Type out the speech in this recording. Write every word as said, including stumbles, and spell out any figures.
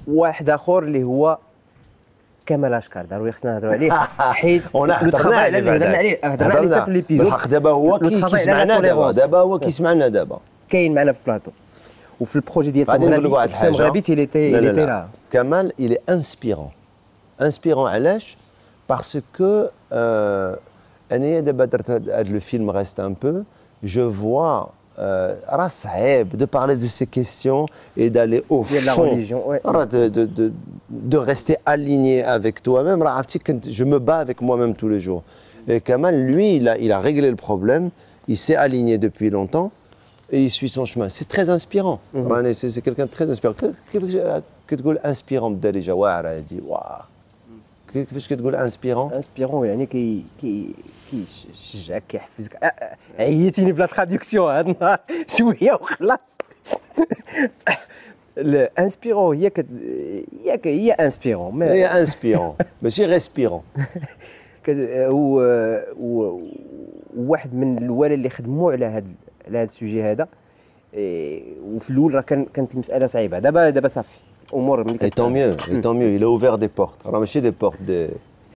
واحد اخر اللي هو كمال اشكر ضروري خصنا نهضروا عليه حيت هضرنا عليه هضرنا عليه هضرنا عليه حتى في ليبيزود بالحق دابا هو كيسمعنا دابا دابا هو كيسمعنا دابا كاين معنا في البلاطو وفي البروجي ديال تمغربي تي ليتي لا لا لا كمال il est inspirant inspirant علاش باسكو انايا دابا درت هذا الفيلم ريست ان بو جو فوا راه صعيب de parler de ces questions et d'aller au fond راه de de de de rester aligné avec toi-même راه عرفتي كنت je me bats avec moi-même tous les jours et Kamal lui il a il a réglé le problème il s'est aligné depuis longtemps et il suit son chemin c'est très inspirant راني c'est quelqu'un de très inspirant كيفاش كتقول inspirant بالدارجه واعره هذه واه كيفاش كتقول انسبيرون انسبيرون يعني كي كي كيشجعك كيحفزك عييتيني بلا تراديكسيون هذا النهار شويه وخلاص الانسبيرون هي كت... هي هي انسبيرون هي انسبيرون ماشي ريسبيرون و واحد من الوالد اللي خدموا على هذا على هذا السوجي هذا وفي الاول راه كانت المساله صعيبه دابا دابا صافي امور ملي كتطلع. Et tant mieux, et tant mieux, il a ouvert des portes. راه ماشي des portes des